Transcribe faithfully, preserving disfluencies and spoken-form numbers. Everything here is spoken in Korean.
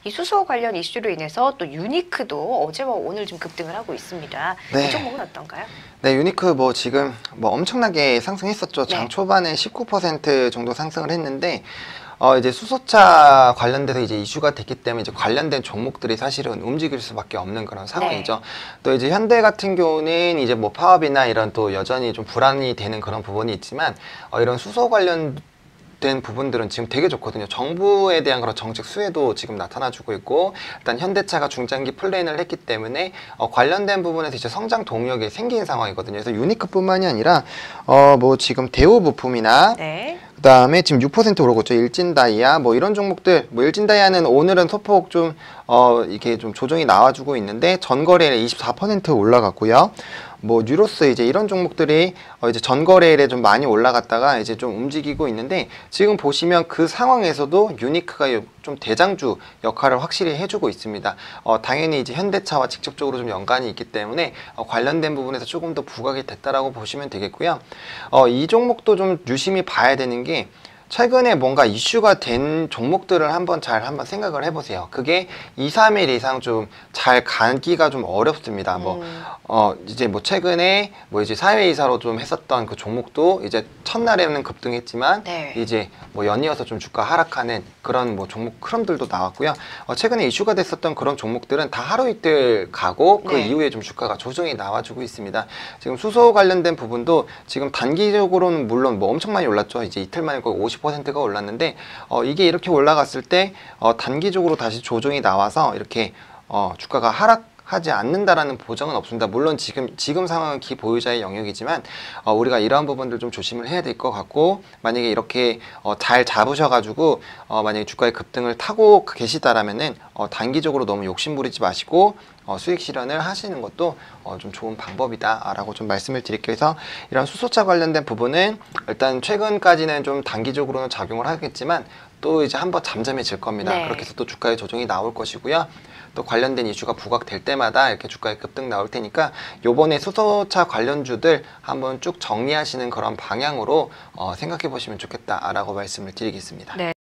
이 수소 관련 이슈로 인해서 또 유니크도 어제와 오늘 좀 급등을 하고 있습니다. 네. 이 종목은 어떤가요? 네, 유니크 뭐 지금 뭐 엄청나게 상승했었죠. 장 네. 초반에 십구 퍼센트 정도 상승을 했는데 어 이제 수소차 관련돼서 이제 이슈가 됐기 때문에 이제 관련된 종목들이 사실은 움직일 수밖에 없는 그런 상황이죠. 네. 또 이제 현대 같은 경우는 이제 뭐 파업이나 이런 또 여전히 좀 불안이 되는 그런 부분이 있지만 어 이런 수소 관련 된 부분들은 지금 되게 좋거든요. 정부에 대한 그런 정책 수혜도 지금 나타나주고 있고, 일단 현대차가 중장기 플랜을 했기 때문에 어, 관련된 부분에서 이제 성장 동력이 생긴 상황이거든요. 그래서 유니크뿐만이 아니라 어, 뭐 지금 대우 부품이나 네. 그 다음에 지금 육 퍼센트 오르고 있죠. 일진다이아 뭐 이런 종목들, 뭐 일진다이아는 오늘은 소폭 좀 어 이게 좀 조정이 나와주고 있는데 전거래일에 이십사 퍼센트 올라갔고요. 뭐 뉴로스 이제 이런 종목들이 어 이제 전거래일에 좀 많이 올라갔다가 이제 좀 움직이고 있는데, 지금 보시면 그 상황에서도 유니크가 좀 대장주 역할을 확실히 해주고 있습니다. 어 당연히 이제 현대차와 직접적으로 좀 연관이 있기 때문에 어 관련된 부분에서 조금 더 부각이 됐다라고 보시면 되겠고요. 어 이 종목도 좀 유심히 봐야 되는 게, 최근에 뭔가 이슈가 된 종목들을 한번 잘 한번 생각을 해보세요. 그게 이, 삼 일 이상 좀 잘 가기가 좀 어렵습니다. 음. 뭐, 어, 이제 뭐 최근에 뭐 이제 사회이사로 좀 했었던 그 종목도 이제 첫날에는 급등했지만 네. 이제 뭐 연이어서 좀 주가 하락하는 그런 뭐 종목 흐름들도 나왔고요. 어, 최근에 이슈가 됐었던 그런 종목들은 다 하루 이틀 가고 그 네. 이후에 좀 주가가 조정이 나와주고 있습니다. 지금 수소 관련된 부분도 지금 단기적으로는 물론 뭐 엄청 많이 올랐죠. 이제 이틀 만에 거의 오십 퍼센트가 올랐는데 어, 이게 이렇게 올라갔을 때 어, 단기적으로 다시 조정이 나와서 이렇게 어, 주가가 하락하지 않는다라는 보장은 없습니다. 물론 지금 지금 상황은 기보유자의 영역이지만 어, 우리가 이러한 부분들 좀 조심을 해야 될 것 같고, 만약에 이렇게 어, 잘 잡으셔가지고 어, 만약에 주가의 급등을 타고 계시다라면은 어, 단기적으로 너무 욕심부리지 마시고 어, 수익 실현을 하시는 것도 어, 좀 좋은 방법이다 라고 좀 말씀을 드릴게요. 그래서 이런 수소차 관련된 부분은 일단 최근까지는 좀 단기적으로는 작용을 하겠지만 또 이제 한번 잠잠해질 겁니다. 네. 그렇게 해서 또 주가의 조정이 나올 것이고요. 또 관련된 이슈가 부각될 때마다 이렇게 주가의 급등 나올 테니까 요번에 수소차 관련주들 한번 쭉 정리하시는 그런 방향으로 어, 생각해 보시면 좋겠다라고 말씀을 드리겠습니다. 네.